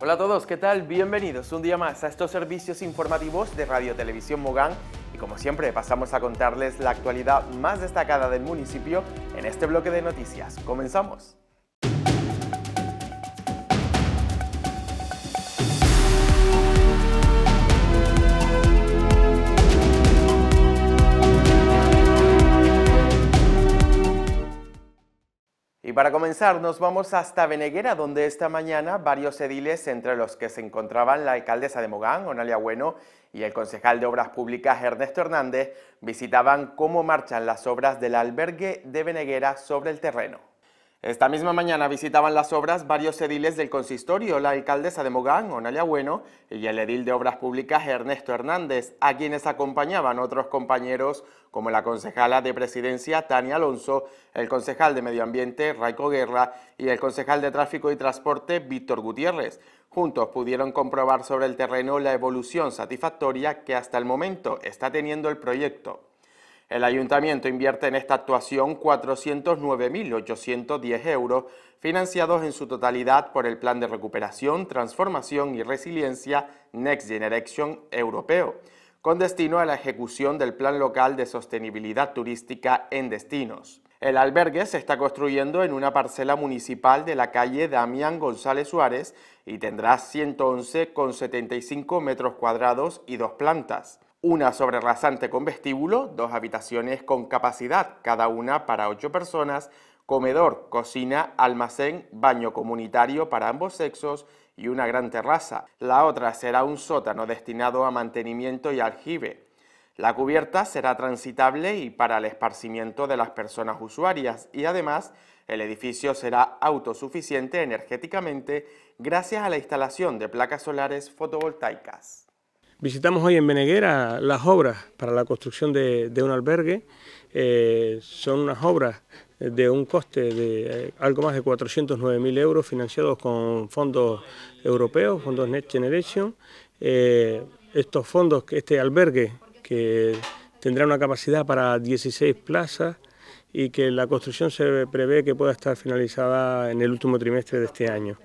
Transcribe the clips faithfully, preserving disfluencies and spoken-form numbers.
Hola a todos, ¿qué tal? Bienvenidos un día más a estos servicios informativos de Radio Televisión Mogán y como siempre pasamos a contarles la actualidad más destacada del municipio en este bloque de noticias. ¡Comenzamos! Y para comenzar nos vamos hasta Beneguera, donde esta mañana varios ediles, entre los que se encontraban la alcaldesa de Mogán, Onalia Bueno, y el concejal de Obras Públicas, Ernesto Hernández, visitaban cómo marchan las obras del albergue de Beneguera sobre el terreno. Esta misma mañana visitaban las obras varios ediles del consistorio, la alcaldesa de Mogán, Onalia Bueno, y el edil de Obras Públicas, Ernesto Hernández, a quienes acompañaban otros compañeros como la concejala de Presidencia, Tania Alonso, el concejal de Medio Ambiente, Raico Guerra, y el concejal de Tráfico y Transporte, Víctor Gutiérrez. Juntos pudieron comprobar sobre el terreno la evolución satisfactoria que hasta el momento está teniendo el proyecto. El Ayuntamiento invierte en esta actuación cuatrocientos nueve mil ochocientos diez euros, financiados en su totalidad por el Plan de Recuperación, Transformación y Resiliencia Next Generation Europeo, con destino a la ejecución del Plan Local de Sostenibilidad Turística en Destinos. El albergue se está construyendo en una parcela municipal de la calle Damián González Suárez y tendrá ciento once coma setenta y cinco metros cuadrados y dos plantas. Una sobrerasante con vestíbulo, dos habitaciones con capacidad, cada una para ocho personas, comedor, cocina, almacén, baño comunitario para ambos sexos y una gran terraza. La otra será un sótano destinado a mantenimiento y aljibe. La cubierta será transitable y para el esparcimiento de las personas usuarias y además el edificio será autosuficiente energéticamente gracias a la instalación de placas solares fotovoltaicas. Visitamos hoy en Beneguera las obras para la construcción de, de un albergue. Eh, son unas obras de un coste de eh, algo más de cuatrocientos nueve mil euros financiados con fondos europeos, fondos Next Generation. Eh, estos fondos, este albergue que tendrá una capacidad para dieciséis plazas y que la construcción se prevé que pueda estar finalizada en el último trimestre de este año.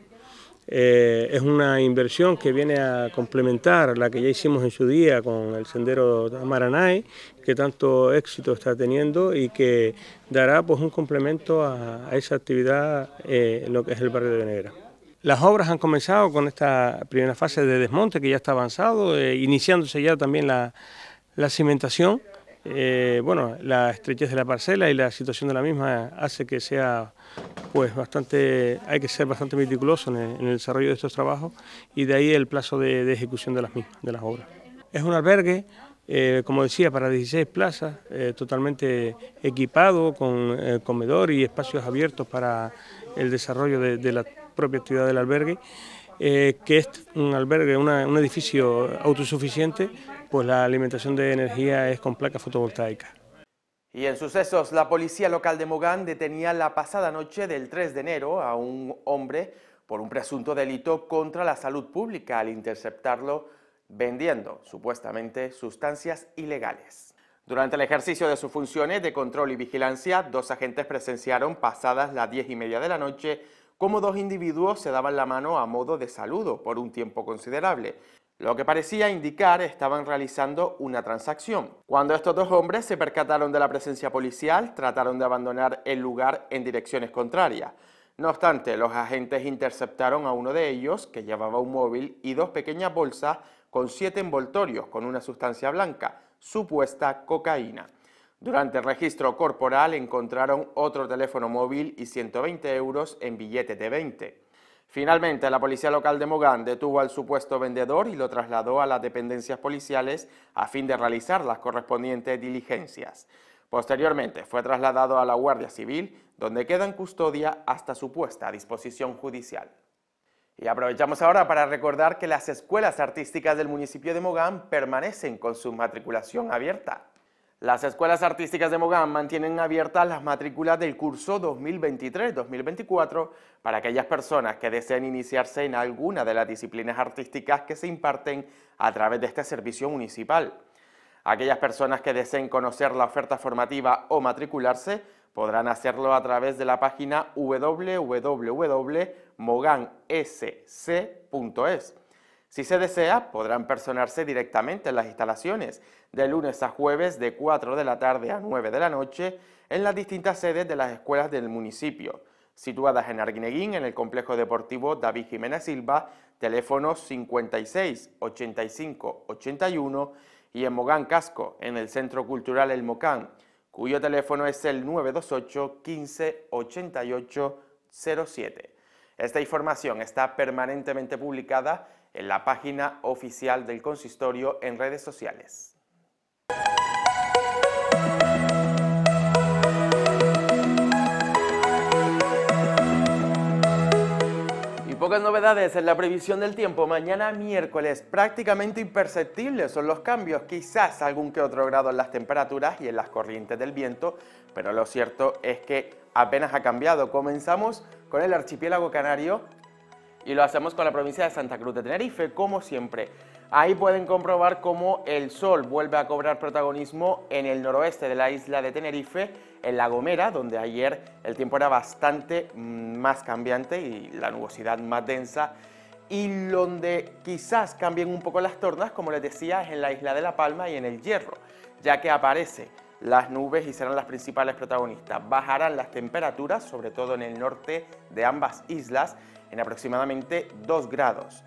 Eh, es una inversión que viene a complementar la que ya hicimos en su día con el sendero Maranay, que tanto éxito está teniendo y que dará pues un complemento a, a esa actividad eh, en lo que es el barrio de Beneguera. Las obras han comenzado con esta primera fase de desmonte que ya está avanzado, eh, iniciándose ya también la, la cimentación. Eh, bueno, la estrechez de la parcela y la situación de la misma hace que sea pues bastante, hay que ser bastante meticuloso en el, en el desarrollo de estos trabajos y de ahí el plazo de, de ejecución de las mismas, de las obras. Es un albergue, eh, como decía, para dieciséis plazas, eh, totalmente equipado con eh, comedor y espacios abiertos para el desarrollo de, de la propia actividad del albergue. Eh, que es un albergue, una, un edificio autosuficiente, pues la alimentación de energía es con placas fotovoltaicas. Y en sucesos, la policía local de Mogán detenía la pasada noche del tres de enero a un hombre por un presunto delito contra la salud pública al interceptarlo vendiendo supuestamente sustancias ilegales. Durante el ejercicio de sus funciones de control y vigilancia, dos agentes presenciaron pasadas las diez y media de la noche cómo dos individuos se daban la mano a modo de saludo por un tiempo considerable. Lo que parecía indicar estaban realizando una transacción. Cuando estos dos hombres se percataron de la presencia policial, trataron de abandonar el lugar en direcciones contrarias. No obstante, los agentes interceptaron a uno de ellos, que llevaba un móvil y dos pequeñas bolsas con siete envoltorios con una sustancia blanca, supuesta cocaína. Durante el registro corporal encontraron otro teléfono móvil y ciento veinte euros en billetes de veinte. Finalmente, la policía local de Mogán detuvo al supuesto vendedor y lo trasladó a las dependencias policiales a fin de realizar las correspondientes diligencias. Posteriormente, fue trasladado a la Guardia Civil, donde queda en custodia hasta su puesta a disposición judicial. Y aprovechamos ahora para recordar que las escuelas artísticas del municipio de Mogán permanecen con su matriculación abierta. Las escuelas artísticas de Mogán mantienen abiertas las matrículas del curso dos mil veintitrés dos mil veinticuatro para aquellas personas que deseen iniciarse en alguna de las disciplinas artísticas que se imparten a través de este servicio municipal. Aquellas personas que deseen conocer la oferta formativa o matricularse podrán hacerlo a través de la página w w w punto mogan s c punto es. Si se desea, podrán personarse directamente en las instalaciones, de lunes a jueves de cuatro de la tarde a nueve de la noche, en las distintas sedes de las escuelas del municipio, situadas en Arguineguín, en el complejo deportivo David Jiménez Silva, teléfonos cincuenta y seis, ochenta y cinco, ochenta y uno, y en Mogán Casco, en el Centro Cultural El Mocán, cuyo teléfono es el nueve dos ocho, quince, ochenta y ocho, cero siete. Esta información está permanentemente publicada en la página oficial del consistorio en redes sociales. Y pocas novedades en la previsión del tiempo. Mañana miércoles prácticamente imperceptibles son los cambios, quizás algún que otro grado en las temperaturas y en las corrientes del viento, pero lo cierto es que apenas ha cambiado. Comenzamos con el archipiélago canario y lo hacemos con la provincia de Santa Cruz de Tenerife, como siempre. Ahí pueden comprobar cómo el sol vuelve a cobrar protagonismo en el noroeste de la isla de Tenerife, en La Gomera, donde ayer el tiempo era bastante más cambiante y la nubosidad más densa, y donde quizás cambien un poco las tornas, como les decía, es en la isla de La Palma y en el Hierro, ya que aparecen las nubes y serán las principales protagonistas. Bajarán las temperaturas, sobre todo en el norte de ambas islas, en aproximadamente dos grados.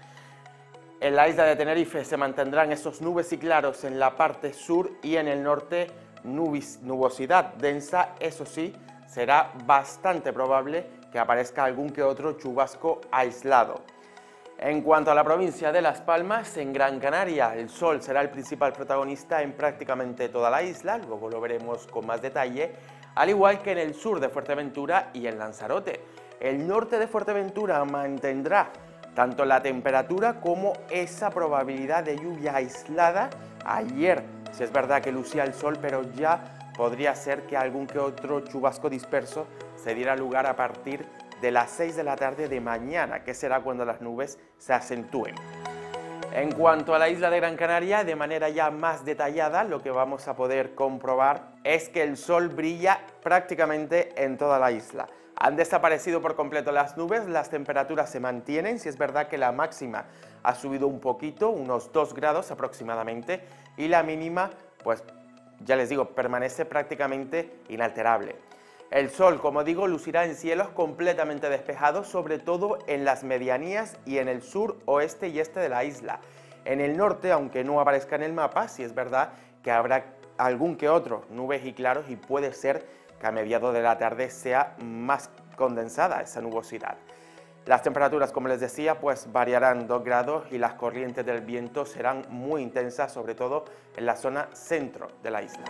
En la isla de Tenerife se mantendrán esos nubes y claros en la parte sur y en el norte nubis, nubosidad densa. Eso sí, será bastante probable que aparezca algún que otro chubasco aislado. En cuanto a la provincia de Las Palmas, en Gran Canaria, el sol será el principal protagonista en prácticamente toda la isla, luego lo veremos con más detalle, al igual que en el sur de Fuerteventura y en Lanzarote. El norte de Fuerteventura mantendrá tanto la temperatura como esa probabilidad de lluvia aislada. Ayer, si es verdad que lucía el sol, pero ya podría ser que algún que otro chubasco disperso se diera lugar a partir de las seis de la tarde de mañana, que será cuando las nubes se acentúen. En cuanto a la isla de Gran Canaria, de manera ya más detallada, lo que vamos a poder comprobar es que el sol brilla prácticamente en toda la isla. Han desaparecido por completo las nubes, las temperaturas se mantienen, si es verdad que la máxima ha subido un poquito, unos dos grados aproximadamente, y la mínima, pues ya les digo, permanece prácticamente inalterable. El sol, como digo, lucirá en cielos completamente despejados, sobre todo en las medianías y en el sur, oeste y este de la isla. En el norte, aunque no aparezca en el mapa, sí es verdad que habrá algún que otro nubes y claros y puede ser que a mediados de la tarde sea más condensada esa nubosidad. Las temperaturas, como les decía, pues variarán dos grados y las corrientes del viento serán muy intensas, sobre todo en la zona centro de la isla.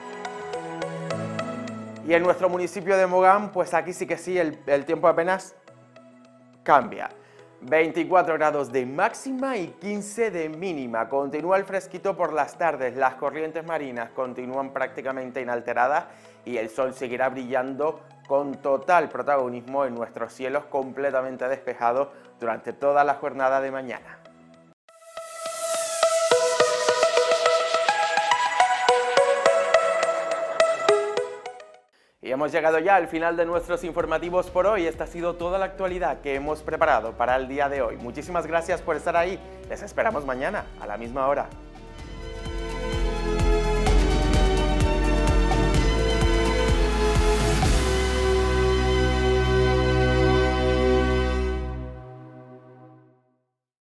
Y en nuestro municipio de Mogán, pues aquí sí que sí, el, el tiempo apenas cambia. veinticuatro grados de máxima y quince de mínima. Continúa el fresquito por las tardes, las corrientes marinas continúan prácticamente inalteradas y el sol seguirá brillando con total protagonismo en nuestros cielos completamente despejados durante toda la jornada de mañana. Y hemos llegado ya al final de nuestros informativos por hoy. Esta ha sido toda la actualidad que hemos preparado para el día de hoy. Muchísimas gracias por estar ahí. Les esperamos mañana a la misma hora.